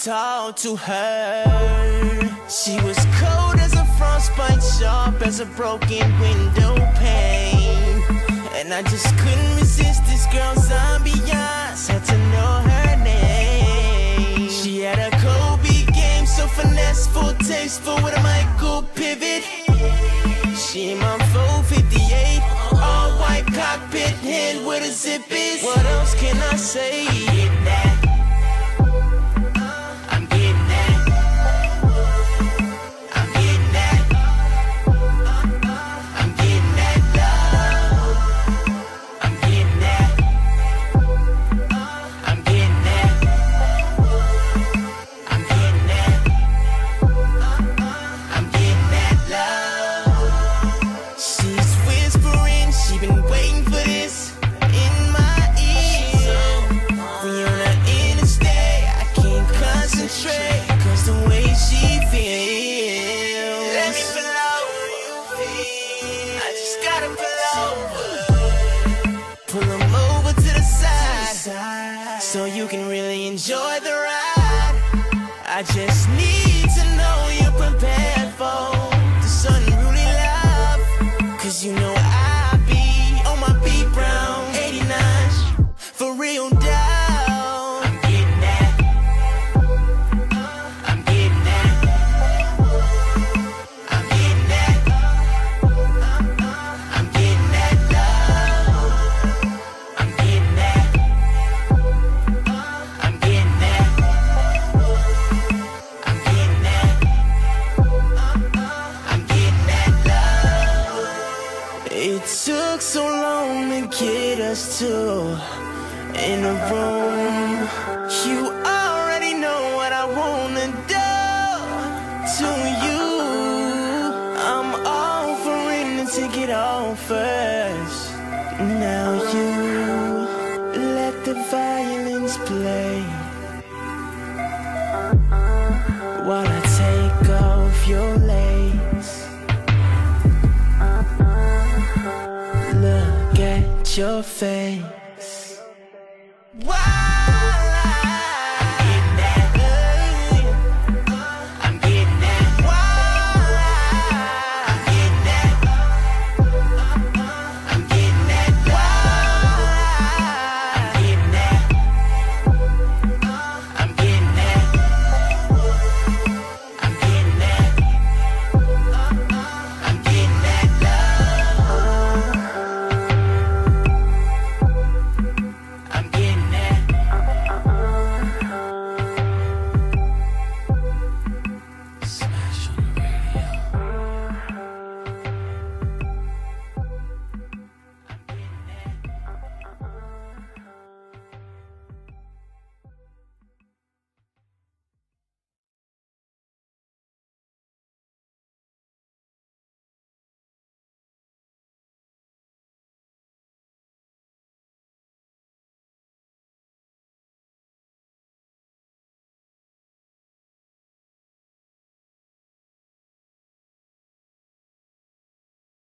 talked to her. She was cold as a frostbite, sharp as a broken window pane. And I just couldn't resist this girl's ambiance. Had to know her name. She had a Kobe game, so finesseful, tasteful with a Michael pivot. She in my 458, all white cockpit, hand where the zip is. What else can I say? I'm getting that. I'm getting that. I'm getting that. I'm getting that love. I'm getting that. I'm getting that. I'm getting that. I'm getting that love. She's whispering, she been waiting for this in my ear. We on the interstate, I can't concentrate, cause the way she feels. Let me pull over, I just gotta pull over. Pull 'em over to the side, so you can really enjoy the ride. I just need to know you're prepared for this unruly love. Cause you know I be on my beat brown 89 for real down. I'm getting that. I'm getting that. I'm getting that. I'm getting that love. I'm getting that. I'm getting that. I'm getting that. I'm getting that love. It took so long to get us two in a room. You already know what I wanna do to you. I'm offering to take it all first. Now you let the violins play while I take off your lace. Look at your face.